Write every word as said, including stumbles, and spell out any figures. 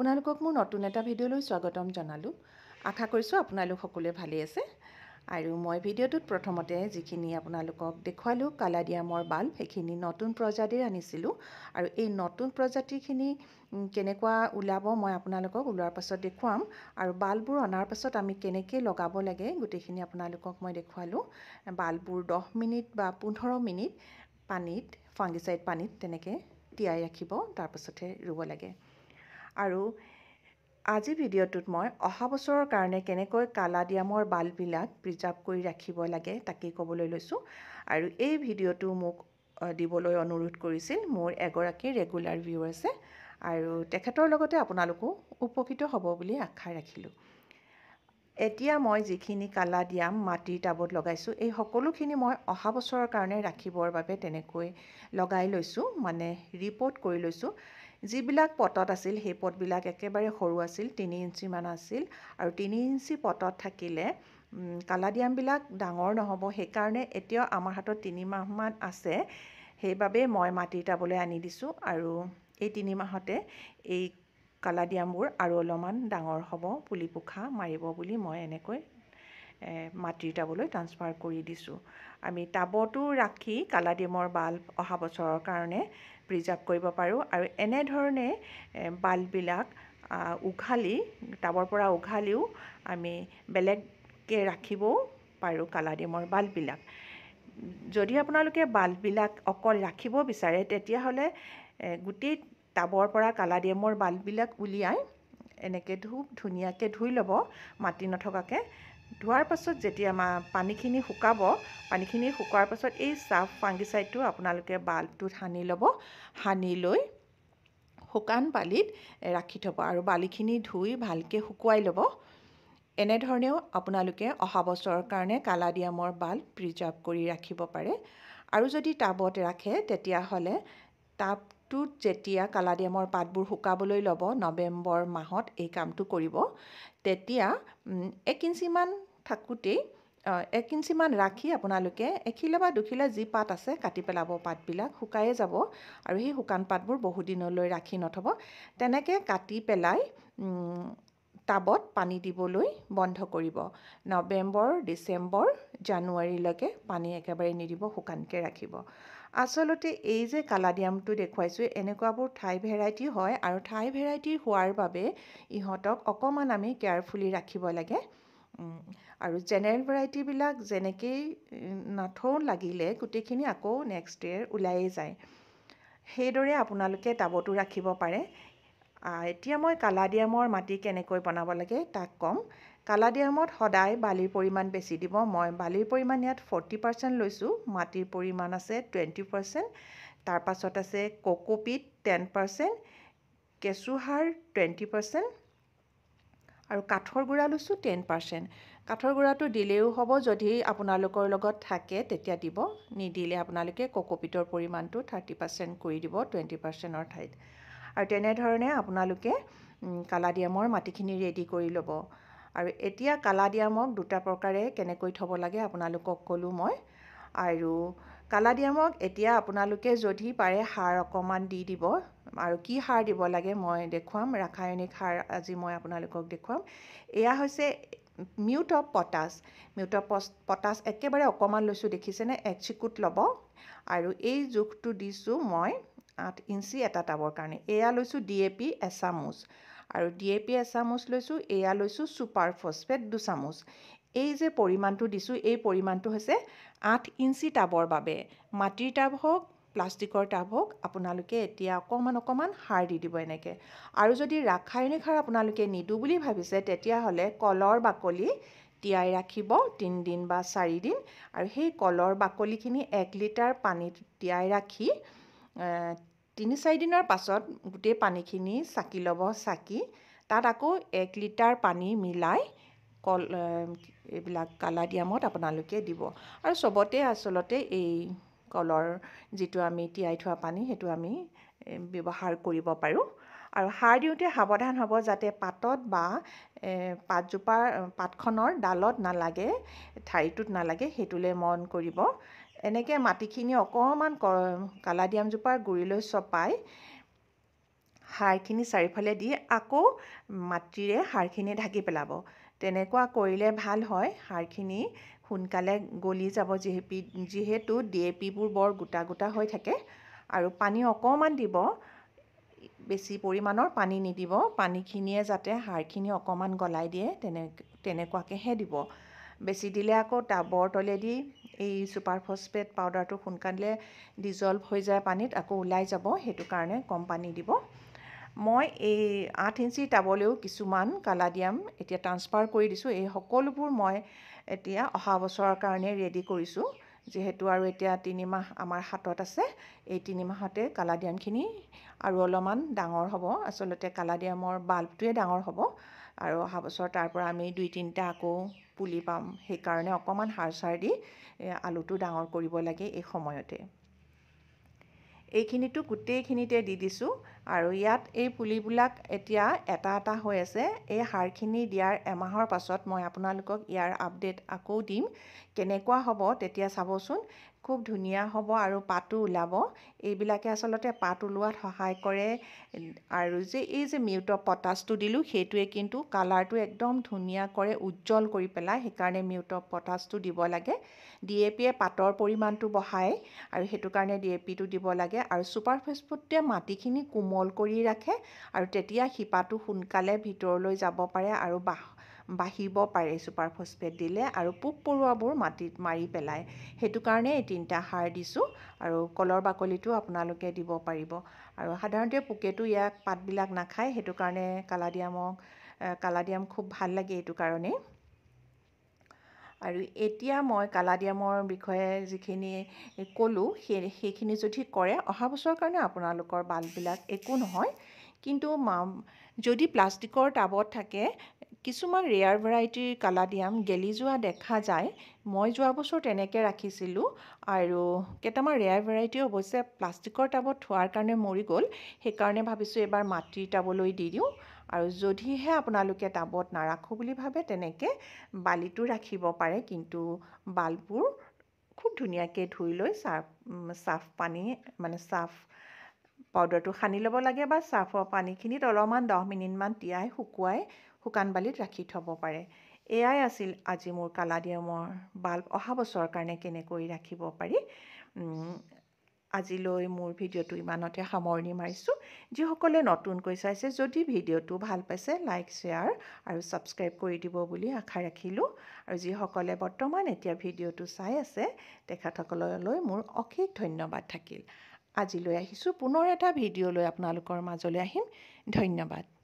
আপোনালোকক মোৰ নতুন এটা ভিডিঅ'লৈ স্বাগতম জনালোঁ। আশা কৰিছোঁ আপোনালোক সকলোৱে ভালে আছে। আৰু মই ভিডিঅ'টোত প্ৰথমতে যিখিনি আপোনালোকক দেখুৱালোঁ কালাডিয়ামৰ বাল্ব, সেইখিনি নতুন প্ৰজাতিৰ আনিছিলোঁ। আৰু এই নতুন প্ৰজাতিখিনি কেনেকুৱা ওলাব মই আপোনালোকক ওলোৱাৰ পাছত দেখুৱাম। আৰু বাল্ববোৰ অনাৰ পাছত আমি কেনেকৈ লগাব লাগে গোটেইখিনি আপোনালোকক মই দেখুৱালোঁ। বাল্ববোৰ দহ মিনিট বা পোন্ধৰ মিনিট পানীত ফাংগিচাইড পানীত তেনেকৈ তিয়াই ৰাখিব, তাৰপাছতহে ৰুব লাগে। আৰু আজি ভিডিঅ'টোত মই অহা বছৰৰ কাৰণে কেনেকৈ কালাডিয়ামৰ বাল্ববিলাক প্ৰিজাৰ্ভ কৰি ৰাখিব লাগে তাকেই ক'বলৈ লৈছোঁ। আৰু এই ভিডিঅ'টো মোক দিবলৈ অনুৰোধ কৰিছিল মোৰ এগৰাকী ৰেগুলাৰ ভিউৱাৰ্ছে, আৰু তেখেতৰ লগতে আপোনালোকো উপকৃত হ'ব বুলি আশা ৰাখিলোঁ। এতিয়া মই যিখিনি কালাডিয়াম মাটিৰ টাবত লগাইছোঁ, এই সকলোখিনি মই অহা বছৰৰ কাৰণে ৰাখিবৰ বাবে তেনেকৈ লগাই লৈছোঁ, মানে ৰিপ'ৰ্ট কৰি লৈছোঁ। যিবিলাক পটত আছিল সেই পটবিলাক একেবাৰে সৰু আছিল, তিনি ইঞ্চিমান আছিল। আৰু তিনি ইঞ্চি পটত থাকিলে কালাডিয়ামবিলাক ডাঙৰ নহ'ব, সেইকাৰণে এতিয়াও আমাৰ হাতত তিনি মাহমান আছে। সেইবাবে মই মাটিৰ টাবলৈ আনি দিছোঁ, আৰু এই তিনি মাহতে এই কালাডিয়ামবোৰ আৰু অলপমান ডাঙৰ হ'ব, পুলি পোখা মাৰিব বুলি মই এনেকৈ মাটিৰ টাবলৈ ট্ৰান্সফাৰ কৰি দিছোঁ। আমি টাবতো ৰাখি কালাডিয়ামৰ বাল্ব অহা বছৰৰ কাৰণে প্ৰিজাৰ্ভ কৰিব পাৰোঁ। আৰু এনেধৰণে বাল্ববিলাক উঘালি টাবৰ পৰা উঘালিও আমি বেলেগকৈ ৰাখিবও পাৰোঁ কালাডিয়ামৰ বাল্ববিলাক। যদি আপোনালোকে বাল্ববিলাক অকল ৰাখিব বিচাৰে তেতিয়াহ'লে গোটেই টাবৰ পৰা কালাডিয়ামৰ বাল্ববিলাক উলিয়াই এনেকৈ ধু ধুনীয়াকৈ ধুই ল'ব, মাটি নথকাকৈ। ধোৱাৰ পাছত যেতিয়া পানীখিনি শুকাব, পানীখিনি শুকোৱাৰ পাছত এই চাফ ফাংগিচাইডটো আপোনালোকে বাল্বটোত সানি ল'ব। সানি লৈ শুকান বালিত ৰাখি থ'ব, আৰু বালিখিনি ধুই ভালকৈ শুকুৱাই ল'ব। এনেধৰণেও আপোনালোকে অহা বছৰৰ কাৰণে কালাডিয়ামৰ বাল্ব প্ৰিজাৰ্ভ কৰি ৰাখিব পাৰে। আৰু যদি টাবত ৰাখে তেতিয়াহ'লে টাবটোত যেতিয়া কালাডিয়ামৰ পাতবোৰ শুকাবলৈ ল'ব, নৱেম্বৰ মাহত এই কামটো কৰিব, তেতিয়া এক ইঞ্চিমান থাকোঁতেই এক ইঞ্চিমান ৰাখি আপোনালোকে এখিলা বা দুখিলা যি পাত আছে কাটি পেলাব। পাতবিলাক শুকায়ে যাব, আৰু সেই শুকান পাতবোৰ বহুদিনলৈ ৰাখি নথ'ব। তেনেকৈ কাটি পেলাই টাবত পানী দিবলৈ বন্ধ কৰিব। নৱেম্বৰ, ডিচেম্বৰ, জানুৱাৰীলৈকে পানী একেবাৰে নিদিব, শুকানকৈ ৰাখিব। আচলতে এই যে কালাডিয়ামটো দেখুৱাইছোঁ, এনেকুৱাবোৰ ঠাই ভেৰাইটি হয়, আৰু ঠাই ভেৰাইটি হোৱাৰ বাবে ইহঁতক অকণমান আমি কেয়াৰফুলি ৰাখিব লাগে। আৰু জেনেৰেল ভেৰাইটিবিলাক যেনেকেই নথওঁ লাগিলে গোটেইখিনি আকৌ নেক্সট ইয়েৰ ওলায়ে যায়। সেইদৰে আপোনালোকে টাবতো ৰাখিব পাৰে। এতিয়া মই কালাডিয়ামৰ মাটি কেনেকৈ বনাব লাগে তাক ক'ম। কালাডিয়ামত সদায় বালিৰ পৰিমাণ বেছি দিব। মই বালিৰ পৰিমাণ ইয়াত ফৰ্টি পাৰ্চেণ্ট লৈছোঁ, মাটিৰ পৰিমাণ আছে টুৱেণ্টি পাৰ্চেণ্ট, তাৰপাছত আছে কোকোপিট টেন পাৰ্চেণ্ট, কেঁচুসাৰ টুৱেণ্টি পাৰ্চেণ্ট, আৰু কাঠৰ গুড়া লৈছোঁ টেন পাৰ্চেণ্ট। কাঠৰ গুড়াটো দিলেও হ'ব, যদি আপোনালোকৰ লগত থাকে তেতিয়া দিব, নিদিলে আপোনালোকে কোকোপিটৰ পৰিমাণটো থাৰ্টি পাৰ্চেণ্ট কৰি দিব টুৱেণ্টি পাৰ্চেণ্টৰ ঠাইত। আৰু তেনেধৰণে আপোনালোকে কালাডিয়ামৰ মাটিখিনি ৰেডি কৰি ল'ব। আৰু এতিয়া কালাডিয়ামক দুটা প্ৰকাৰে কেনেকৈ থ'ব লাগে আপোনালোকক ক'লোঁ মই। আৰু কালাডিয়ামক এতিয়া আপোনালোকে যদি পাৰে সাৰ অকণমান দি দিব। আৰু কি সাৰ দিব লাগে মই দেখুৱাম, ৰাসায়নিক সাৰ আজি মই আপোনালোকক দেখুৱাম। এয়া হৈছে muriate of potash. Muriate of potash একেবাৰে অকণমান লৈছোঁ, দেখিছেনে, এক চিকুট ল'ব। আৰু এই জোখটো দিছোঁ মই আঠ ইঞ্চি এটা টাবৰ কাৰণে। এয়া লৈছোঁ ডি এ পি এচামুচ, আৰু ডি এ পি এচামুচ লৈছোঁ। এয়া লৈছোঁ ছুপাৰ ফছফেট দুচামুচ। এই যে পৰিমাণটো দিছোঁ, এই পৰিমাণটো হৈছে আঠ ইঞ্চি টাবৰ বাবে। মাটিৰ টাব হওক, প্লাষ্টিকৰ টাব হওক, আপোনালোকে এতিয়া অকণমান অকণমান সাৰ দি দিব এনেকৈ। আৰু যদি ৰাসায়নিক সাৰ আপোনালোকে নিদোঁ বুলি ভাবিছে তেতিয়াহ'লে কলৰ বাকলি তিয়াই ৰাখিব তিনিদিন বা চাৰিদিন, আৰু সেই কলৰ বাকলিখিনি এক লিটাৰ পানীত তিয়াই ৰাখি তিনি চাৰিদিনৰ পাছত গোটেই পানীখিনি চাকি ল'ব। চাকি তাত আকৌ এক লিটাৰ পানী মিলাই কল এইবিলাক কালাডিয়ামত আপোনালোকে দিব। আৰু চবতে আচলতে এই কলৰ যিটো আমি তিয়াই থোৱা পানী সেইটো আমি ব্যৱহাৰ কৰিব পাৰোঁ। আৰু সাৰ দিওঁতে সাৱধান হ'ব যাতে পাতত বা পাতজোপাৰ পাতখনৰ ডালত নালাগে, ঠাৰিটোত নালাগে, সেইটোলৈ মন কৰিব। এনেকৈ মাটিখিনি অকণমান কালাডিয়ামজোপাৰ গুৰিলৈ চপাই সাৰখিনি চাৰিওফালে দি আকৌ মাটিৰে সাৰখিনি ঢাকি পেলাব। তেনেকুৱা কৰিলে ভাল হয়, সাৰখিনি সোনকালে গলি যাব যিহেতু যিহেতু ডি এ পিবোৰ বৰ গোটা গোটা হৈ থাকে। আৰু পানী অকণমান দিব, বেছি পৰিমাণৰ পানী নিদিব, পানীখিনিয়ে যাতে সাৰখিনি অকণমান গলাই দিয়ে তেনে তেনেকুৱাকৈহে দিব। বেছি দিলে আকৌ টাবৰ তলেদি এই ছুপাৰ ফছফেট পাউডাৰটো সোনকালে ডিজল্ভ হৈ যায় পানীত, আকৌ ওলাই যাব, সেইটো কাৰণে কম পানী দিব। মই এই আঠ ইঞ্চি টাবলৈও কিছুমান কালাডিয়াম এতিয়া ট্ৰান্সফাৰ কৰি দিছোঁ। এই সকলোবোৰ মই এতিয়া অহা বছৰৰ কাৰণে ৰেডি কৰিছোঁ, যিহেতু আৰু এতিয়া তিনিমাহ আমাৰ হাতত আছে। এই তিনিমাহতে কালাডিয়ামখিনি আৰু অলপমান ডাঙৰ হ'ব। আচলতে কালাডিয়ামৰ বাল্বটোৱে ডাঙৰ হ'ব আৰু অহা বছৰ তাৰ পৰা আমি দুই তিনিটা আকৌ পুলি পাম। সেইকাৰণে অকণমান সাৰ চাৰ দি আলুটো ডাঙৰ কৰিব লাগে এই সময়তে। এইখিনিতো গোটেইখিনিতে দি দিছোঁ আৰু ইয়াত এই পুলিবিলাক এতিয়া এটা এটা হৈ আছে। এই সাৰখিনি দিয়াৰ এমাহৰ পাছত মই আপোনালোকক ইয়াৰ আপডেট আকৌ দিম, কেনেকুৱা হ'ব তেতিয়া চাবচোন। খুব ধুনীয়া হ'ব আৰু পাতো ওলাব। এইবিলাকে আচলতে পাত ওলোৱাত সহায় কৰে। আৰু যে এই যে মিউট অফ পটাছটো দিলোঁ, সেইটোৱে কিন্তু কালাৰটো একদম ধুনীয়া কৰে, উজ্জ্বল কৰি পেলাই। সেইকাৰণে মিউট অফ পটাছটো দিব লাগে। ডি এ পিয়ে পাতৰ পৰিমাণটো বঢ়ায় আৰু সেইটো কাৰণে ডি এ পিটো দিব লাগে। আৰু ছুপাৰ ফছফেটে মাটিখিনি কোমল কৰি ৰাখে আৰু তেতিয়া শিপাটো সোনকালে ভিতৰলৈ যাব পাৰে আৰু বাহ বাঢ়িব পাৰে ছুপাৰ ফছফেট দিলে, আৰু পোক পৰুৱাবোৰ মাটিত মাৰি পেলায়। সেইটো কাৰণে এই তিনিটা সাৰ দিছোঁ। আৰু কলৰ বাকলিটো আপোনালোকে দিব পাৰিব। আৰু সাধাৰণতে পোকেতো ইয়াক পাতবিলাক নাখায়, সেইটো কাৰণে কালাডিয়ামক কালাডিয়াম খুব ভাল লাগে এইটো কাৰণেই। আৰু এতিয়া মই কালাডিয়ামৰ বিষয়ে যিখিনি ক'লোঁ, সেই সেইখিনি যদি কৰে অহা বছৰৰ কাৰণে আপোনালোকৰ বাল্ববিলাক একো নহয়। কিন্তু যদি প্লাষ্টিকৰ টাবত থাকে, কিছুমান ৰেয়াৰ ভেৰাইটিৰ কালাডিয়াম গেলি যোৱা দেখা যায়। মই যোৱা বছৰ তেনেকৈ ৰাখিছিলোঁ আৰু কেইটামান ৰেয়াৰ ভেৰাইটি অৱশ্যে প্লাষ্টিকৰ টাবত থোৱাৰ কাৰণে মৰি গ'ল। সেইকাৰণে ভাবিছোঁ এবাৰ মাটিৰ টাবলৈ দি দিওঁ। আৰু যদিহে আপোনালোকে টাবত নাৰাখোঁ বুলি ভাবে, তেনেকৈ বালিটো ৰাখিব পাৰে। কিন্তু বাল্ববোৰ খুব ধুনীয়াকৈ ধুই লৈ চাৰ্ফ চাফ পানী মানে চাফ পাউডাৰটো সানি ল'ব লাগে, বা চাৰ্ফৰ পানীখিনিত অলপমান দহ মিনিটমান তিয়াই শুকুৱাই শুকান বালিত ৰাখি থ'ব পাৰে। এয়াই আছিল আজি মোৰ কালাডিয়ামৰ বাল্ব অহা বছৰৰ কাৰণে কেনেকৈ ৰাখিব পাৰি। আজিলৈ মোৰ ভিডিঅ'টো ইমানতে সামৰণি মাৰিছোঁ। যিসকলে নতুনকৈ চাইছে, যদি ভিডিঅ'টো ভাল পাইছে, লাইক শ্বেয়াৰ আৰু ছাবস্ক্ৰাইব কৰি দিব বুলি আশা ৰাখিলোঁ। আৰু যিসকলে বৰ্তমান এতিয়া ভিডিঅ'টো চাই আছে, তেখেতসকললৈ মোৰ অশেষ ধন্যবাদ থাকিল। আজিলৈ আহিছোঁ, পুনৰ এটা ভিডিঅ' লৈ আপোনালোকৰ মাজলৈ আহিম। ধন্যবাদ।